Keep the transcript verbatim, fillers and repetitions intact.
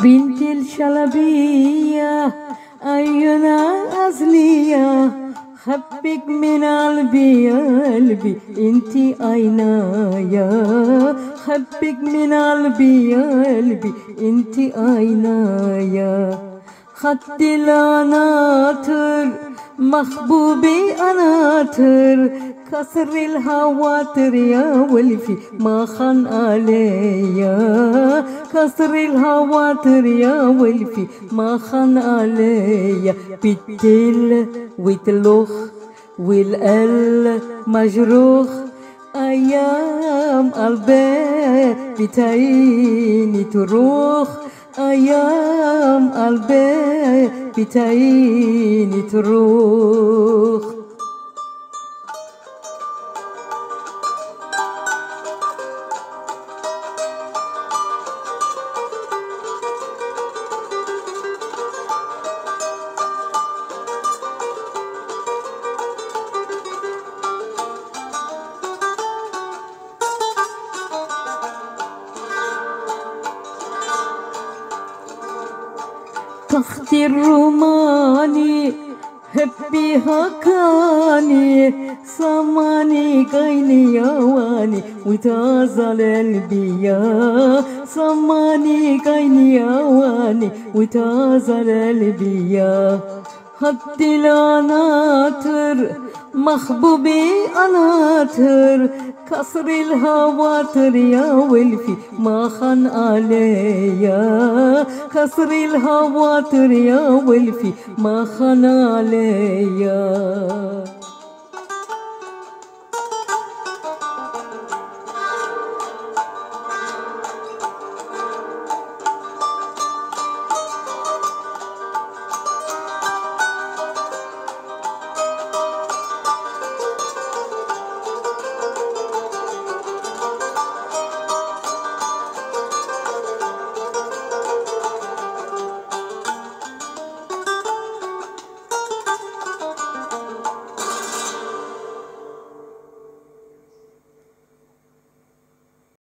بنت الشلبية أينا أزلية، حبك من قلبي يا قلبي انتي عينايا، حبك من قلبي يا قلبي انتي عينايا. خدت العناطر محبوبي أناطر، كسر الهواتر يا ولفي ما خان عليا، كسر الهواتر يا ولفي ما خان عليا. بالتل وتلوخ والقل مجروح، أيام قلبي بتعيني تروح، أيام قلبي بتعيني تروح. تخت الروماني هبي هكاني، سماني قيني يواني وتازل البيا، سماني قيني يواني وتازل البيا. خدت العناطر محبوبي أناطر، كسر الهواتر يا ولفي ما خان عليا، كسر الهواتر يا ولفي ما خان عليا.